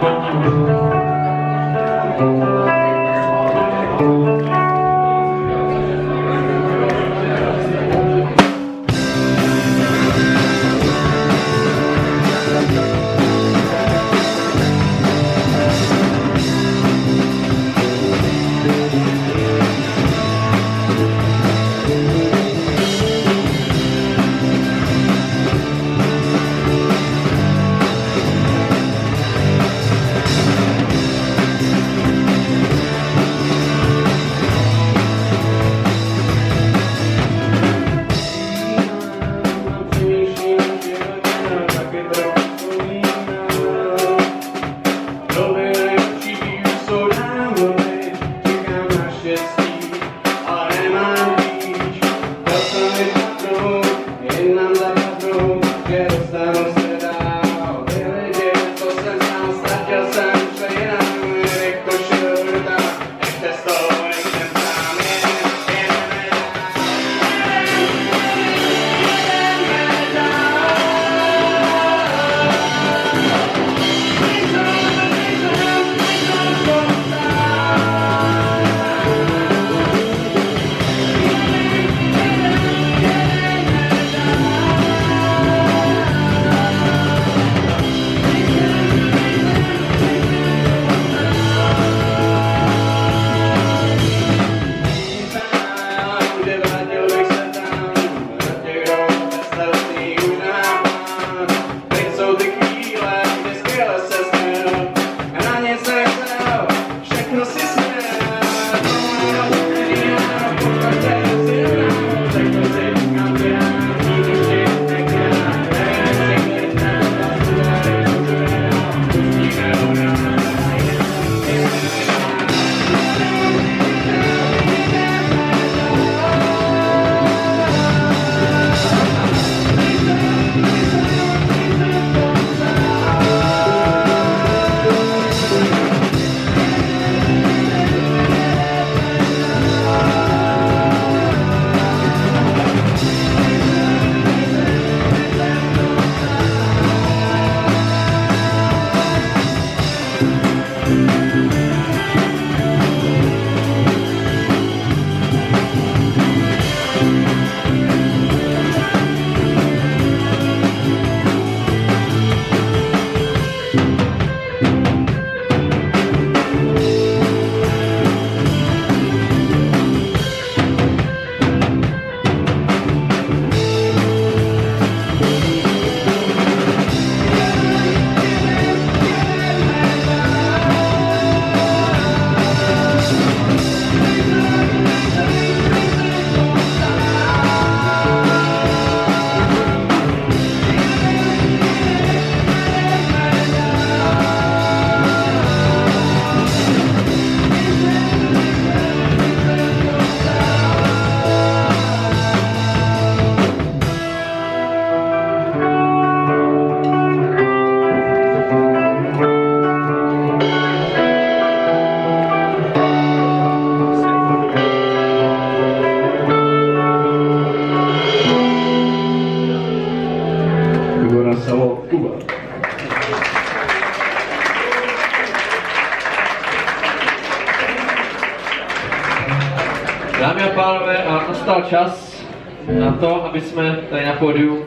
Dámy a pánové, a nastal čas na to, aby jsme tady na pódiu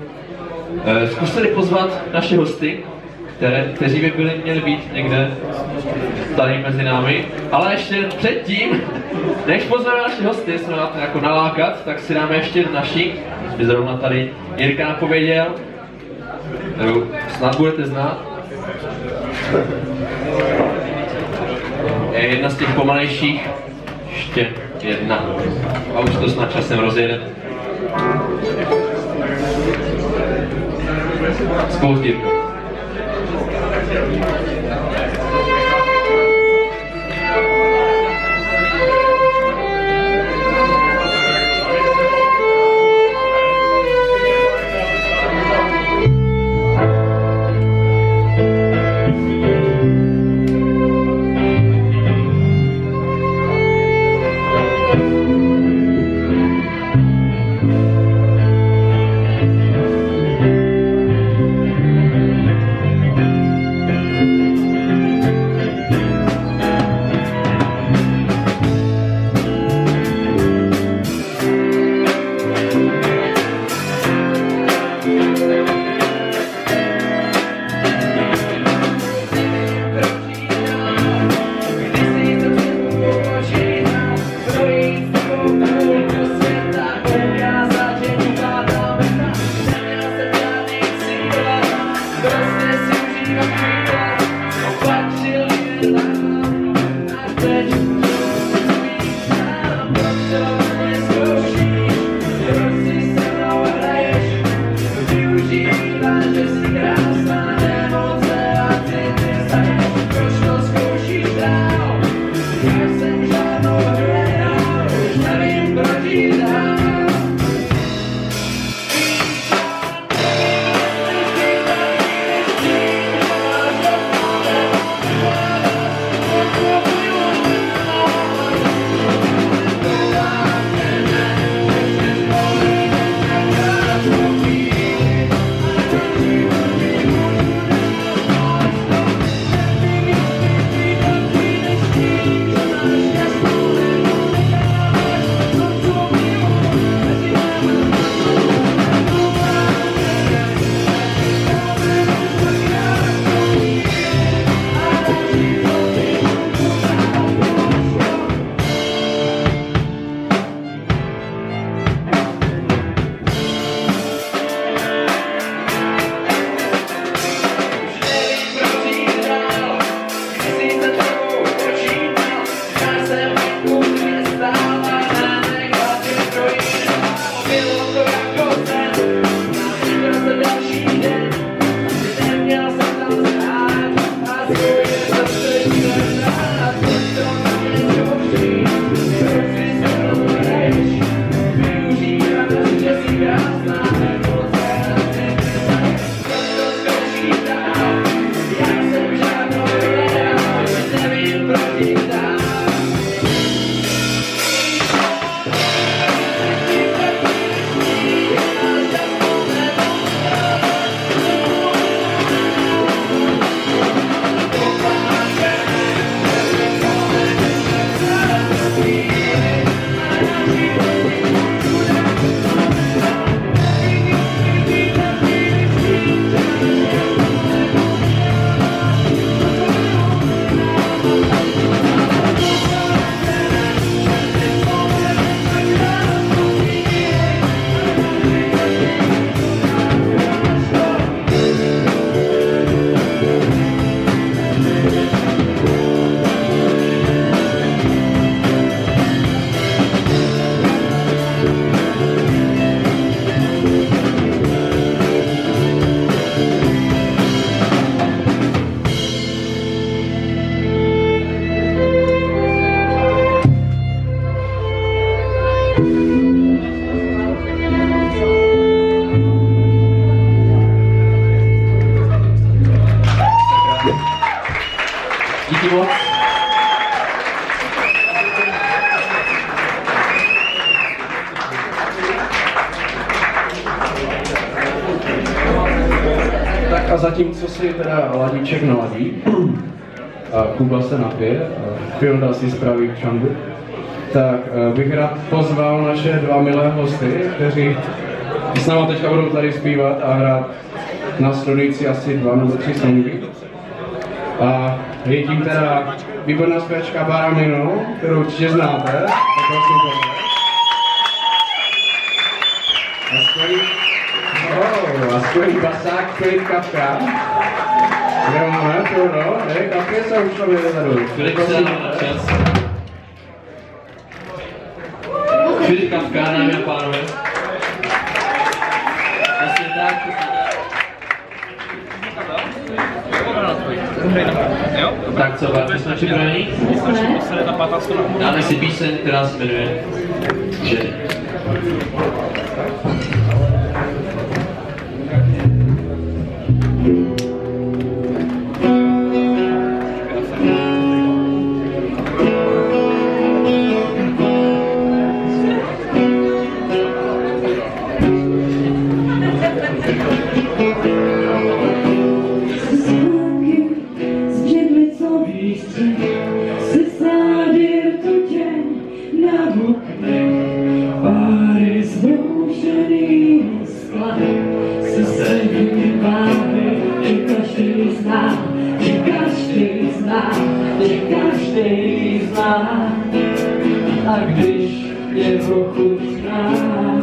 zkusili pozvat naše hosty, kteří by měli být někde tady mezi námi. Ale ještě předtím, než pozveme naše hosty, jsme na to jako nalákat, tak si dáme ještě naši, by zrovna tady Jirka napověděl, kterou snad budete znát. Je jedna z těch pomalejších, ještě jedna. A už to snad časem rozjede. Spoustu Jirka. Díky moc. Tak a zatímco si teda Ladíček naladí, a Kuba se napije, Filda si spraví kšandu, tak bych rád pozval naše dva milé hosty, kteří s náma teďka budou tady zpívat a hrát následující asi 2 nebo 3 songy. A je tím teda výborná zpěvačka Baramino, kterou určitě znáte, tak prosím pozor. A skvělý basák Filip Kafka. Kde máme? Fildo? Kafky se už tam jde zadu. Filip Kafka, dámy a pánové. Vlastně tak. Tak co, Bartě, jsme připraveni? Dáme si píseň, která se jmenuje Ženy. A když je trochu znám,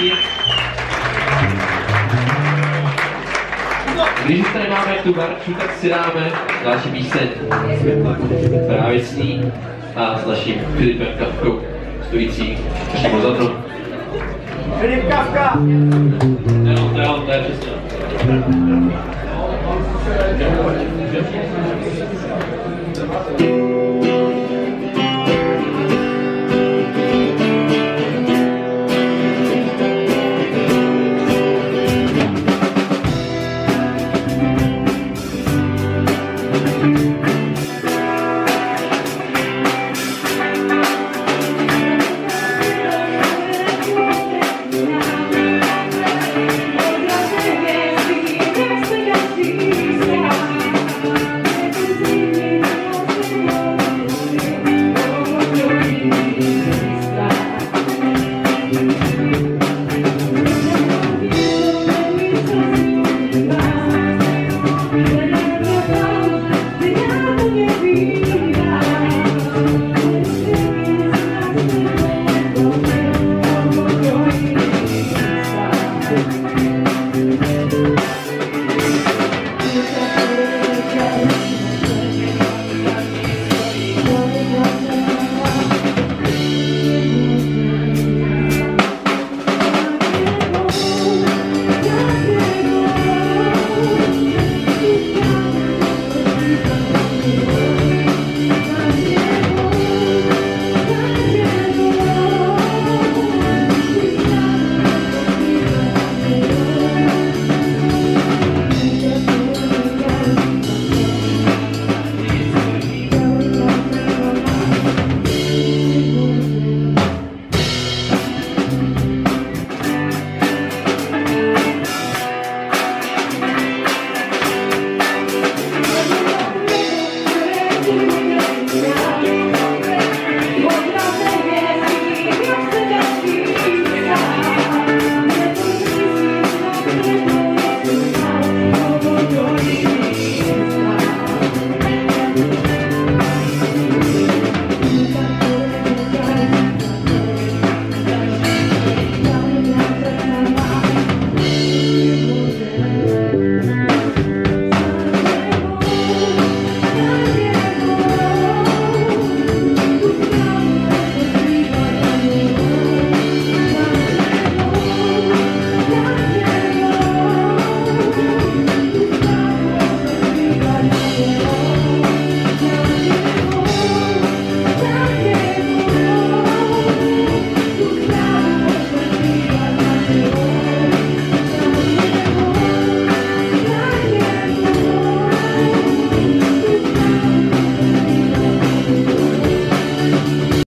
díky. Když tady máme tu barču, tak si dáme další píseň. Právě s ní a s naším Filipem Kafkou, stojící přímo za mnou. Filip Kafka! To je přesně. Thank you.